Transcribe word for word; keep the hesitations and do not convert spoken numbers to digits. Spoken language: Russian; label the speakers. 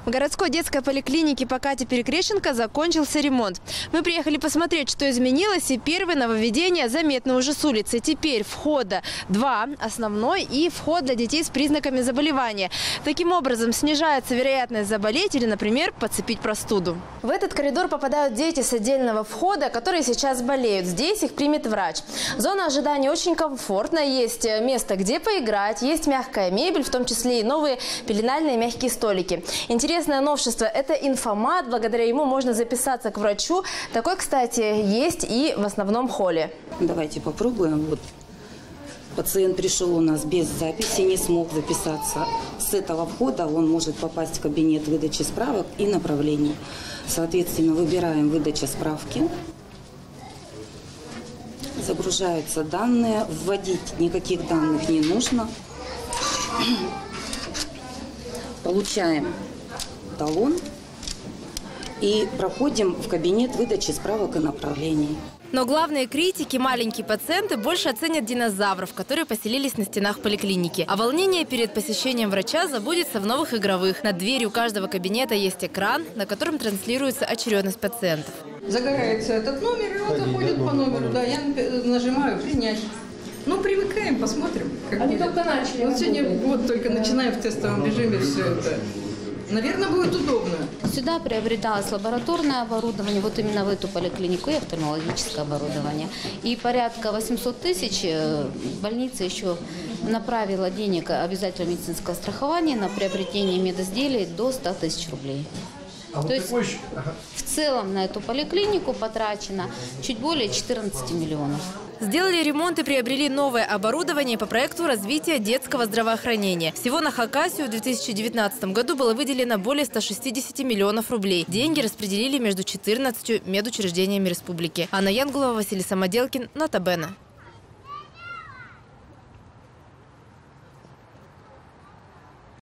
Speaker 1: В городской детской поликлинике по Кате Перекрещенко закончился ремонт. Мы приехали посмотреть, что изменилось, и первые нововведения заметны уже с улицы. Теперь входа два, основной и вход для детей с признаками заболевания. Таким образом снижается вероятность заболеть или, например, подцепить простуду. В этот коридор попадают дети с отдельного входа, которые сейчас болеют. Здесь их примет врач. Зона ожидания очень комфортная. Есть место, где поиграть, есть мягкая мебель, в том числе и новые пеленальные мягкие столики. Интересное новшество – это инфомат. Благодаря ему можно записаться к врачу. Такой, кстати, есть и в основном холле.
Speaker 2: Давайте попробуем. Вот. Пациент пришел у нас без записи, не смог записаться. С этого входа он может попасть в кабинет выдачи справок и направлений. Соответственно, выбираем выдача справки. Загружаются данные. Вводить никаких данных не нужно. Получаем талон и проходим в кабинет выдачи справок и направлений.
Speaker 1: Но главные критики, маленькие пациенты, больше оценят динозавров, которые поселились на стенах поликлиники. А волнение перед посещением врача забудется в новых игровых. Над дверью каждого кабинета есть экран, на котором транслируется очередность пациентов.
Speaker 3: Загорается этот номер, и он заходит по номеру. Да, я нажимаю «Принять». Ну, привыкаем, посмотрим. Как
Speaker 1: Они
Speaker 3: будет.
Speaker 1: только начали.
Speaker 3: Вот сегодня вот только начинаем в тестовом режиме все это. Наверное, будет удобно.
Speaker 4: Сюда приобреталось лабораторное оборудование, вот именно в эту поликлинику, и офтальмологическое оборудование. И порядка восьмисот тысяч больница еще направила денег обязательного медицинского страхования на приобретение медизделий до ста тысяч рублей.
Speaker 5: А
Speaker 4: То
Speaker 5: вот
Speaker 4: есть
Speaker 5: такой... ага.
Speaker 4: в целом на эту поликлинику потрачено чуть более четырнадцати миллионов.
Speaker 1: Сделали ремонт и приобрели новое оборудование по проекту развития детского здравоохранения. Всего на Хакасию в две тысячи девятнадцатом году было выделено более ста шестидесяти миллионов рублей. Деньги распределили между четырнадцатью медучреждениями республики. Анна Янгулова, Василий Самоделкин, Нотабene.